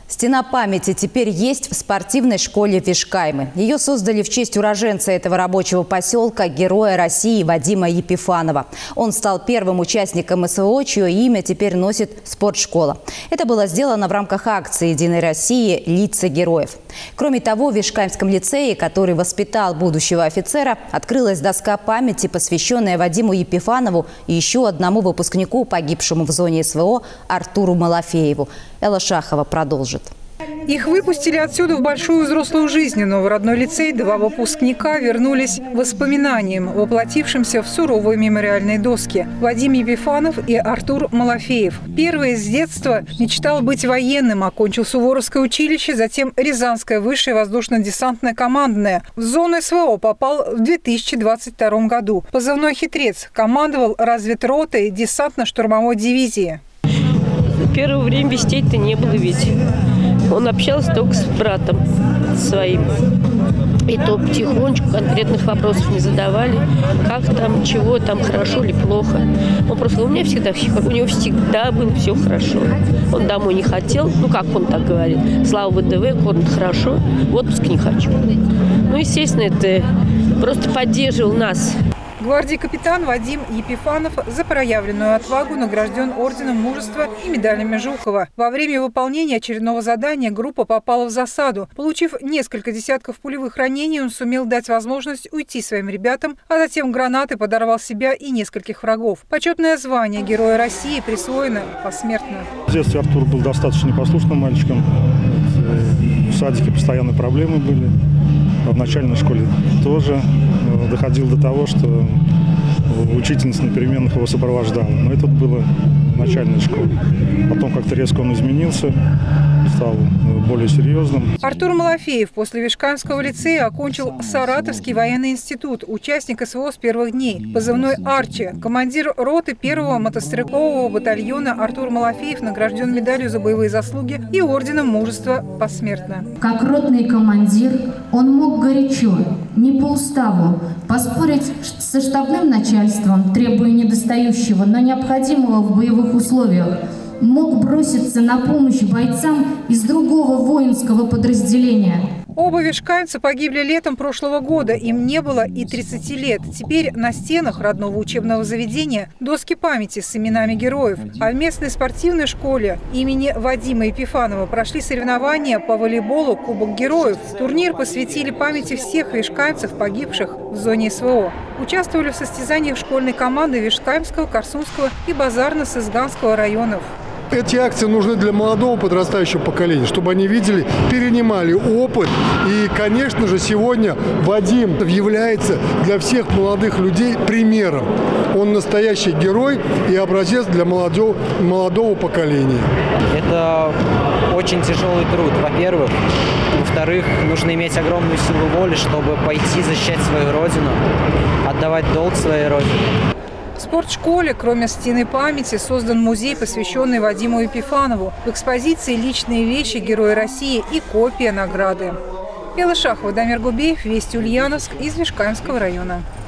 Стена памяти теперь есть в спортивной школе Вишкаймы. Ее создали в честь уроженца этого рабочего поселка, героя России Вадима Епифанова. Он стал первым участником СВО, чье имя теперь носит спортшкола. Это было сделано в рамках акции «Единой России. Лица героев». Кроме того, в Вишкаймском лицее, который воспитал будущего офицера, открылась доска памяти, посвященная Вадиму Епифанову и еще одному выпускнику, погибшему в зоне СВО, Артуру Малафееву. Элла Шахова продолжит. Их выпустили отсюда в большую взрослую жизнь, но в родной лицей два выпускника вернулись воспоминаниям, воплотившимся в суровые мемориальные доски. Вадим Епифанов и Артур Малафеев. Первый с детства мечтал быть военным, окончил Суворовское училище, затем Рязанское высшее воздушно-десантное командное. В зону СВО попал в 2022 году. Позывной «Хитрец», командовал разведротой десантно-штурмовой дивизии. Первое время вестей-то не было ведь. Он общался только с братом своим. И то потихонечку, конкретных вопросов не задавали. Как там, чего там, хорошо или плохо. Он просто у меня всегда, у него всегда было все хорошо. Он домой не хотел, ну как он так говорит, слава ВДВ, кормит хорошо, в отпуск не хочу. Ну, естественно, это просто поддерживал нас. Гвардии капитан Вадим Епифанов за проявленную отвагу награжден орденом Мужества и медалями Жукова. Во время выполнения очередного задания группа попала в засаду. Получив несколько десятков пулевых ранений, он сумел дать возможность уйти своим ребятам, а затем гранатой подорвал себя и нескольких врагов. Почетное звание Героя России присвоено посмертно. В детстве Артур был достаточно непослушным мальчиком. В садике постоянно проблемы были. В начальной школе тоже доходил до того, что учительница на переменах его сопровождала. Но это было в начальной школе. Потом как-то резко он изменился, стал более серьезным. Артур Малафеев после Вишкаймского лицея окончил Саратовский военный институт, участник СВО с первых дней. Позывной «Арчи». Командир роты 1-го мотострелкового батальона Артур Малафеев награжден медалью за боевые заслуги и орденом Мужества посмертно. Как ротный командир он мог горячо, не по уставу, поспорить со штабным начальством, требуя недостающего, но необходимого в боевых условиях. Мог броситься на помощь бойцам из другого воинского подразделения. Оба вишкаймца погибли летом прошлого года. Им не было и 30 лет. Теперь на стенах родного учебного заведения доски памяти с именами героев. А в местной спортивной школе имени Вадима Епифанова прошли соревнования по волейболу «Кубок героев». Турнир посвятили памяти всех вишкаймцев, погибших в зоне СВО. Участвовали в состязаниях школьной команды Вишкаймского, Корсунского и Базарно-Сызганского районов. Эти акции нужны для молодого подрастающего поколения, чтобы они видели, перенимали опыт. И, конечно же, сегодня Вадим является для всех молодых людей примером. Он настоящий герой и образец для молодого поколения. Это очень тяжелый труд, во-первых. Во-вторых, нужно иметь огромную силу воли, чтобы пойти защищать свою родину, отдавать долг своей родине. В спортшколе, кроме стены памяти, создан музей, посвященный Вадиму Епифанову. В экспозиции личные вещи Героя России и копия награды. Элла Шахова, Дамир Губеев, Вести Ульяновск из Вишкаймского района.